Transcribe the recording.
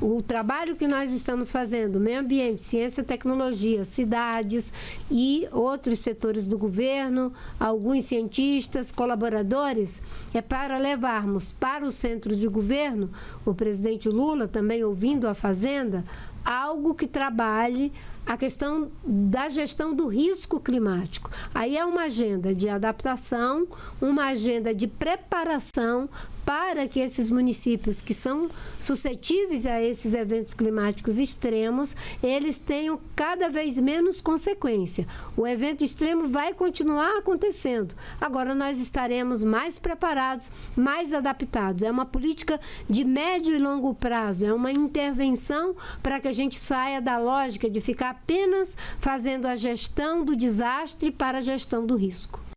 o trabalho que nós estamos fazendo, meio ambiente, ciência e tecnologia, cidades e outros setores do governo, alguns cientistas, colaboradores, é para levarmos para o centro de governo, o presidente Lula também ouvindo a Fazenda, algo que trabalhe a questão da gestão do risco climático. Aí é uma agenda de adaptação, uma agenda de preparação para que esses municípios que são suscetíveis a esses eventos climáticos extremos, eles tenham cada vez menos consequência. O evento extremo vai continuar acontecendo. Agora nós estaremos mais preparados, mais adaptados. É uma política de médio e longo prazo, é uma intervenção para que a gente saia da lógica de ficar apenas fazendo a gestão do desastre para a gestão do risco.